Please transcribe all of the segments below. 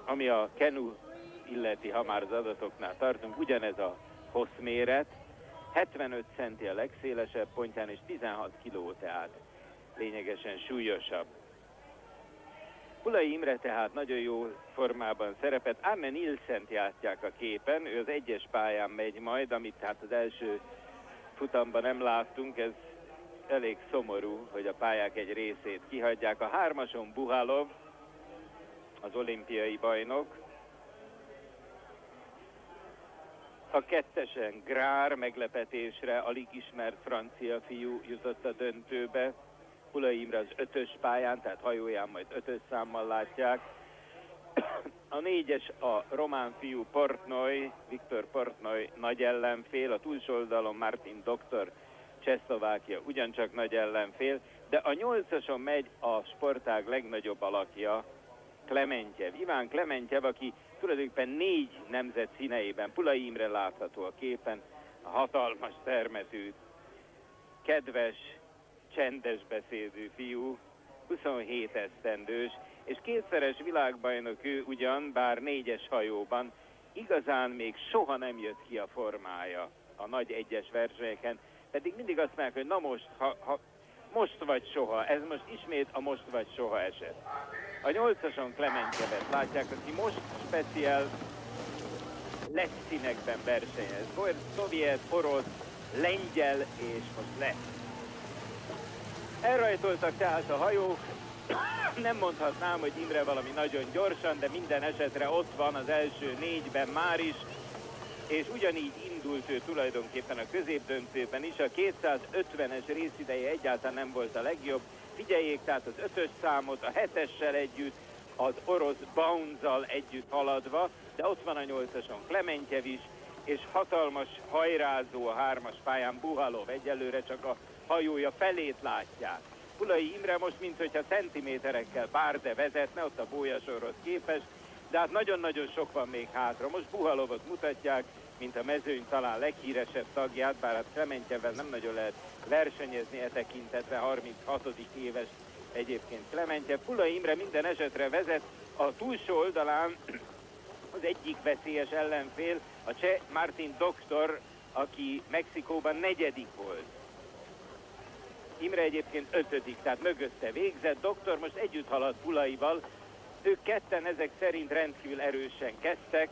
ami a kenu illeti, ha már az adatoknál tartunk, ugyanez a hosszméret, 75 centi a legszélesebb pontján, és 16 kiló, tehát lényegesen súlyosabb. Pulai Imre tehát nagyon jó formában szerepet. Arne Nilssent játják a képen, ő az egyes pályán megy majd, amit hát az első futamban nem láttunk, ez elég szomorú, hogy a pályák egy részét kihagyják. A hármason Buhalov, az olimpiai bajnok. A kettesen Grár, meglepetésre alig ismert francia fiú jutott a döntőbe. Pulai Imre az 5-ös pályán, tehát hajóján majd 5-ös számmal látják. A 4-es a román fiú Portnoy, Viktor Portnoy nagy ellenfél, a túlsó oldalon Martin Doktor, Csehszlovákia ugyancsak nagy ellenfél, de a 8-ason megy a sportág legnagyobb alakja, Klementjev. Iván Klementjev, aki tulajdonképpen 4 nemzet színeiben, Pulai Imre látható a képen, a hatalmas termetű, kedves, csendes beszédű fiú, 27 esztendős, és kétszeres világbajnok ő ugyan, bár 4-es hajóban, igazán még soha nem jött ki a formája a nagy egyes versenyeken, pedig mindig azt mondják, hogy na most, most vagy soha, ez most ismét a most vagy soha eset. A 8-ason Klementjevet látják, aki most speciál lett színekben versenyez. Volt szovjet, orosz, lengyel és most lett. Elrajtoltak tehát a hajók, nem mondhatnám, hogy Imre valami nagyon gyorsan, de minden esetre ott van az első 4-ben már is, és ugyanígy indult ő tulajdonképpen a középdöntőben is. A 250-es részideje egyáltalán nem volt a legjobb. Figyeljék tehát az 5-ös számot, a 7-essel együtt, az orosz Bounce-zal együtt haladva, de ott van a 8-ason Klementjev is, és hatalmas hajrázó a 3-as pályán Buhalov, egyelőre csak a hajója felét látják. Pulai Imre most, minthogyha centiméterekkel bár de vezetne, ott a bólyasorhoz képest, de hát nagyon-nagyon sok van még hátra. Most Buhalovot mutatják, mint a mezőny talán leghíresebb tagját, bár hát Klementjevvel nem nagyon lehet versenyezni e tekintetben, 36. éves egyébként Klementjev. Pulai Imre minden esetre vezet, a túlsó oldalán az egyik veszélyes ellenfél, a cseh Martin Doktor, aki Mexikóban 4. volt. Imre egyébként 5., tehát mögötte végzett. Doktor most együtt halad Pulaival. Ők ketten ezek szerint rendkívül erősen kezdtek.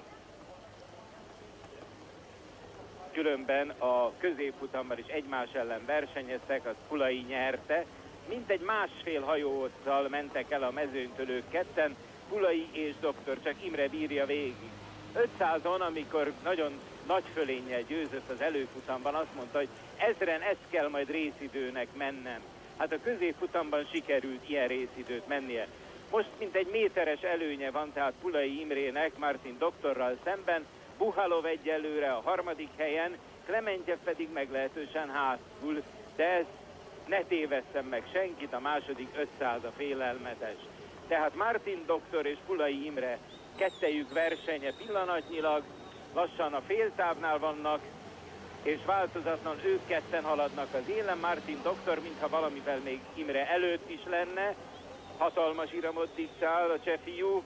Különben a középfutamban is egymás ellen versenyeztek, az Pulai nyerte. Mintegy másfél hajóhosszal mentek el a mezőnytől ők ketten, Pulai és Doktor, csak Imre bírja végig. 500-on, amikor nagyon nagy fölénnyel győzött az előfutamban, azt mondta, hogy 1000-en ezt kell majd részidőnek mennem. Hát a középfutamban sikerült ilyen részidőt mennie. Most mintegy méteres előnye van tehát Pulai Imrének Martin Doktorral szemben, Buhalov egyelőre a 3. helyen, Klementjev pedig meglehetősen hátul, de ez ne tévesszem meg senkit, a második 500 a félelmetes. Tehát Martin Doktor és Pulai Imre kettejük versenye pillanatnyilag, lassan a féltávnál vannak, és változatlan ők ketten haladnak az élen. Martin Doktor, mintha valamivel még Imre előtt is lenne, hatalmas iramot diktál a cseh fiú.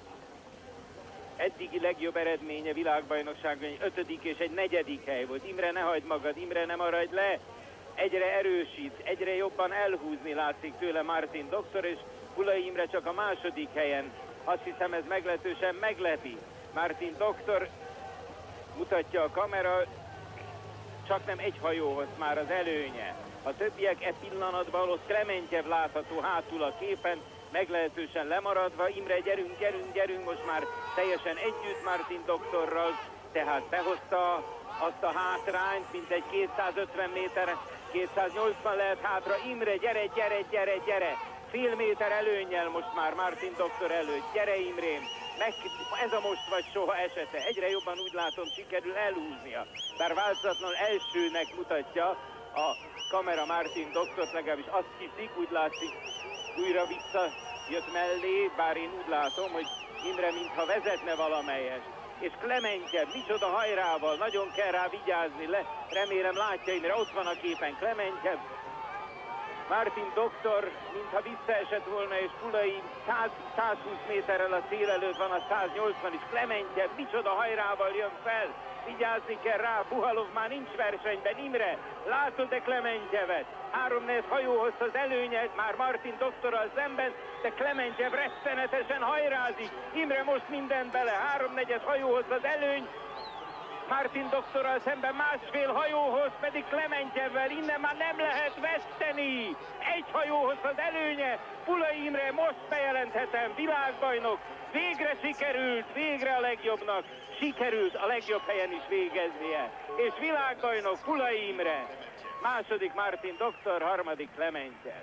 Eddigi legjobb eredménye világbajnokságon egy 5. és egy 4. hely volt. Imre, ne hagyd magad, Imre, ne maradj le! Egyre erősít, egyre jobban elhúzni látszik tőle Martin Doktor, és Pulai Imre csak a 2. helyen. Azt hiszem, ez meglehetősen meglepi. Martin Doktor, mutatja a kamera, csak nem egy hajóhoz már az előnye. A többiek e pillanatban, ott Klementjev látható hátul a képen, meglehetősen lemaradva. Imre, gyerünk, gyerünk, gyerünk, most már teljesen együtt Martin Doktorral, tehát behozta azt a hátrányt, mint egy 250 méter, 280 lehet hátra. Imre, gyere, gyere, gyere, gyere! Fél méter előnnyel most már Martin Doktor előtt. Gyere, Imrém! Ez a most vagy soha esete. Egyre jobban úgy látom, sikerül elhúznia. Bár változatlanul elsőnek mutatja a kamera Martin Doktort, legalábbis azt hiszik, úgy látszik, újra visszajött mellé, bár én úgy látom, hogy Imre mintha vezetne valamelyest. És Klementjev, micsoda hajrával, nagyon kell rá vigyázni, remélem látja Imre, ott van a képen Klementjev. Martin doktor, mintha visszaesett volna, és Pulai 100-120 méterrel a cél előtt van, a 180 is. Klementjev micsoda hajrával jön fel. Vigyázni kell rá, Puhalov már nincs versenyben. Imre, látod-e Klementjevet? 3-4 hajóhoz az előnye, már Martin doktorral szemben, de Klementjev rettenetesen hajrázik. Imre most mindent bele, 3-4 hajóhoz az előny, Martin doktorral szemben másfél hajóhoz, pedig Klementjevvel innen már nem lehet veszteni. Egy hajóhoz az előnye, Pulai Imre, most bejelenthetem, világbajnok, végre sikerült, végre a legjobbnak, sikerült a legjobb helyen is végeznie. És világbajnok Pulai Imre, második Martin doktor, harmadik Klementjev.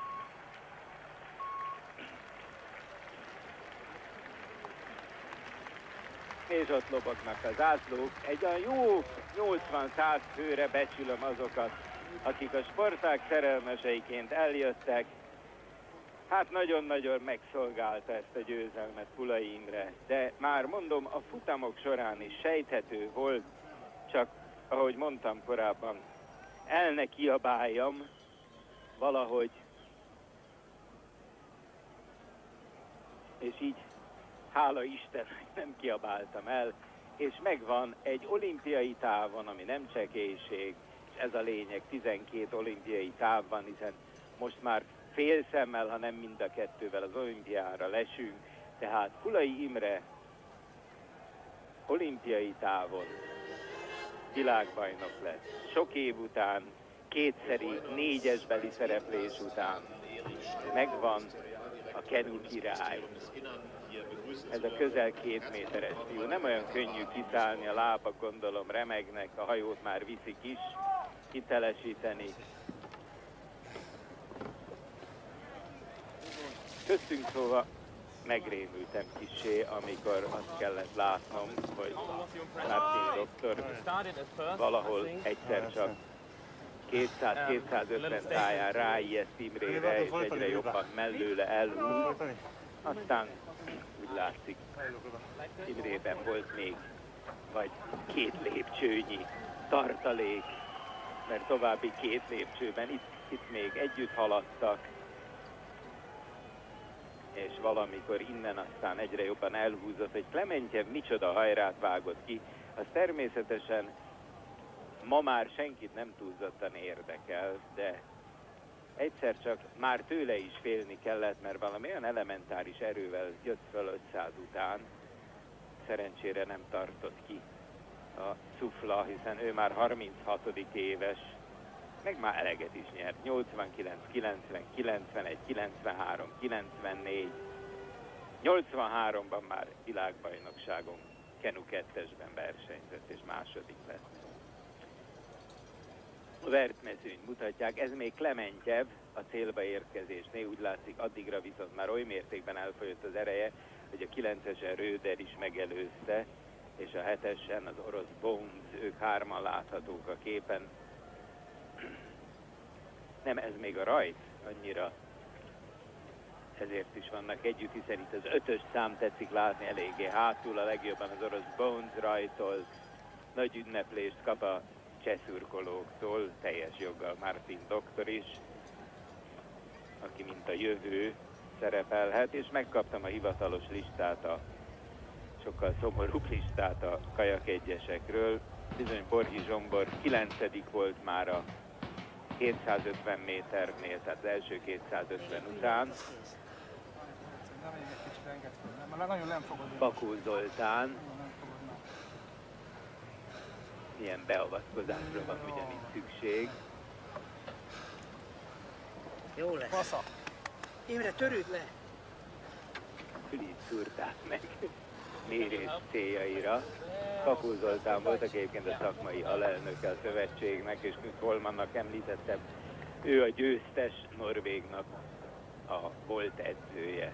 És ott lobognak a zászlók. Egy olyan jó 80-100 főre becsülöm azokat, akik a sportág szerelmeseiként eljöttek. Hát nagyon-nagyon megszolgálta ezt a győzelmet Pulai Imre, de már mondom, a futamok során is sejthető volt, csak ahogy mondtam korábban, el ne kiabáljam valahogy, és így hála Isten, nem kiabáltam el, és megvan egy olimpiai távon, ami nem csekélység, és ez a lényeg, 12 olimpiai táv van, hiszen most már fél szemmel, ha nem mind a kettővel az olimpiára lesünk, tehát Pulai Imre olimpiai távon világbajnok lesz. Sok év után, kétszeri négyesbeli szereplés után megvan a kenu király. Ez a közel 2 méteres fiú. Nem olyan könnyű kiszállni, a lábak gondolom remegnek, a hajót már viszik is, hitelesíteni. Köztünk szóval megrémültem kissé, amikor azt kellett látnom, hogy Martin doktor valahol egyszer csak 200-250 táján ráijeszt Imrére, és egyre jobban mellőle elhúz. Aztán úgy látszik, Imrében volt még vagy 2 lépcsőnyi tartalék, mert további 2 lépcsőben itt még együtt haladtak, és valamikor innen aztán egyre jobban elhúzott, hogy Klementjev micsoda hajrát vágott ki, az természetesen ma már senkit nem túlzottan érdekel, de egyszer csak már tőle is félni kellett, mert valami olyan elementáris erővel jött föl 500 után, szerencsére nem tartott ki a Szufla, hiszen ő már 36. éves, meg már eleget is nyert, 89, 90, 91, 93, 94, 83-ban már világbajnokságon kenu 2-esben versenyzett, és második lett. A vertmezőnyt mutatják, ez még Klementjev a célba érkezésnél, úgy látszik addigra viszont már oly mértékben elfogyott az ereje, hogy a 9-esen Röder is megelőzte, és a 7-esen az orosz Bones, ők hárman láthatók a képen. Nem, ez még a rajt annyira, ezért is vannak együtt, hiszen itt az 5-ös szám tetszik látni eléggé hátul, a legjobban az orosz Bones rajtol, nagy ünneplést kap a csehszurkolóktól, teljes joggal Martin doktor is, aki mint a jövő szerepelhet, és megkaptam a hivatalos listát, a sokkal szomorúbb listát a kajak egyesekről. Bizony Borhi Zsombor 9. volt már a 250 méternél, tehát az első 250 után. Bakó Zoltán. Milyen beavatkozásra van ugyanígy szükség. Jó lesz. Fasza. Imre, törőd le! Fülít szúrták meg mérés céljaira. Bakó Zoltán volt, aki egyébként a szakmai alelnöke a szövetségnek, és Kolmannak említettem, ő a győztes Norvégnak a volt edzője.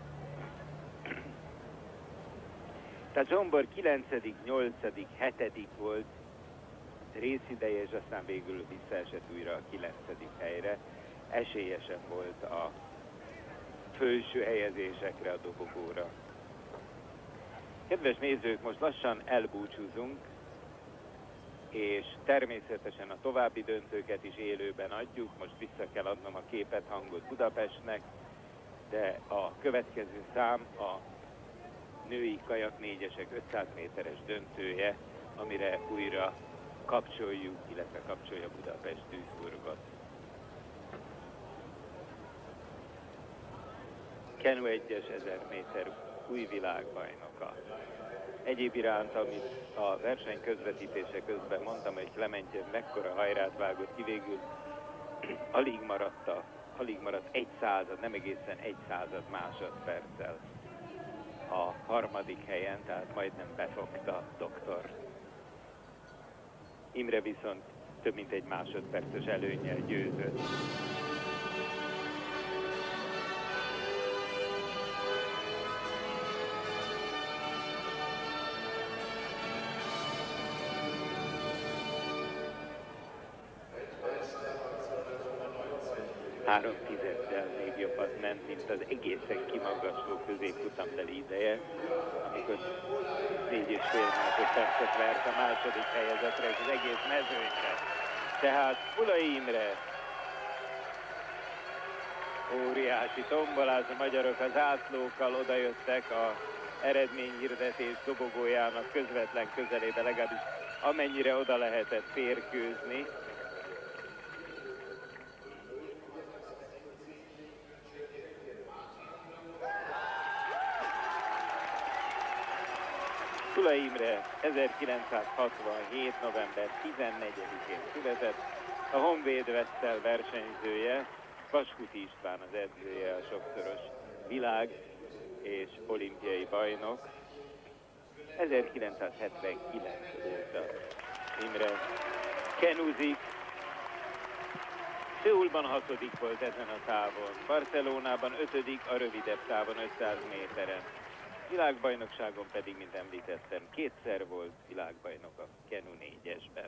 Tehát Zsombor 9., 8., 7. volt részideje, és aztán végül visszaesett újra a 9. helyre. Esélyesen volt a felső helyezésekre, a dobogóra. Kedves nézők, most lassan elbúcsúzunk, és természetesen a további döntőket is élőben adjuk. Most vissza kell adnom a képet, hangot Budapestnek, de a következő szám a női kajak 4-esek 500 méteres döntője, amire újra kapcsoljuk, illetve kapcsolja Budapest Duisburgot. Kenu 1-es 1000 méter új világbajnoka. Egyéb iránt, amit a verseny közvetítése közben mondtam, hogy Klementjev mekkora hajrát vágott ki, végül alig maradt 1 század, nem egészen 1 század másodperccel a harmadik helyen, tehát majdnem befogta doktor. Imre viszont több mint 1 másodperces előnnyel győzött. Három tizeddel még jobbat ment, mint az egészen kimagasló középfutambeli ideje, amikor 4,5 másodpercet vert a második helyezetre és az egész mezőnyre. Tehát Pulai Imre, óriási tombolás, a magyarok az átlókkal odajöttek a eredményhirdetés dobogójának közvetlen közelébe, legalábbis amennyire oda lehetett férkőzni. Pulai Imre 1967. november 14-én született, a Honvéd Vesztel versenyzője, Vaskuti István az edzője, a sokszoros világ és olimpiai bajnok. 1979 óta Imre kenuzik. Szöulban 6. volt ezen a távon, Barcelonában 5. a rövidebb távon 500 méteren. Világbajnokságon pedig, mint említettem, 2-szer volt világbajnok a Kenu 4-esben.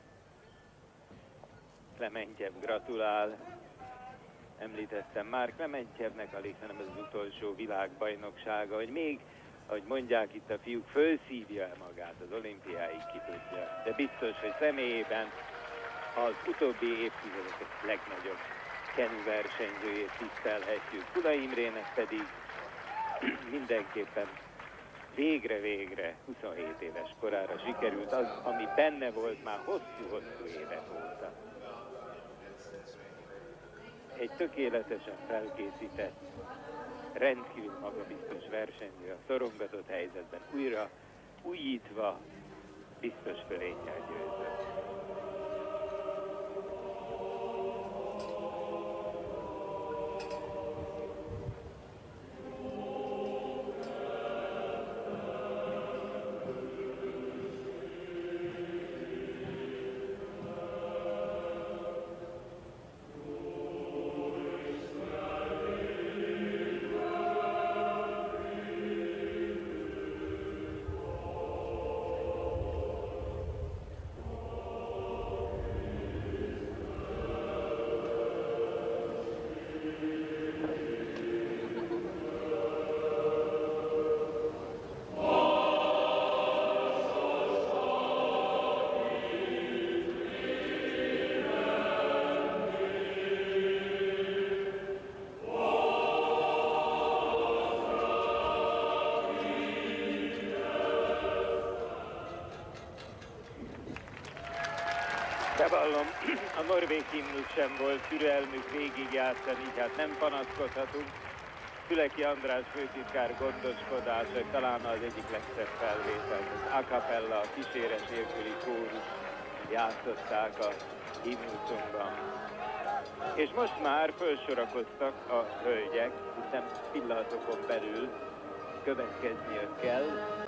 Klementjev gratulál. Említettem már, Klementjevnek alig, hanem az utolsó világbajnoksága, hogy még, ahogy mondják itt a fiúk, fölszívja magát az olimpiáig, ki tudja. De biztos, hogy személyében az utóbbi évtizedek legnagyobb Kenu versenyzőjét tisztelhetjük. Pulai Imrének pedig mindenképpen végre 27 éves korára sikerült az, ami benne volt már hosszú évek óta. Egy tökéletesen felkészített, rendkívül magabiztos versenyző a szorongatott helyzetben újra újítva biztos fölénnyel győzött. Bevallom, a norvég himnusz sem volt türelmük végigjátszani, így hát nem panaszkodhatunk. Füleki András főtitkár gondoskodása talán az egyik legszebb felvétel. Az a cappella, a kíséret nélküli kórus játszották a himnuszunkban. És most már felsorakoztak a hölgyek, hiszen pillanatokon belül következnie kell.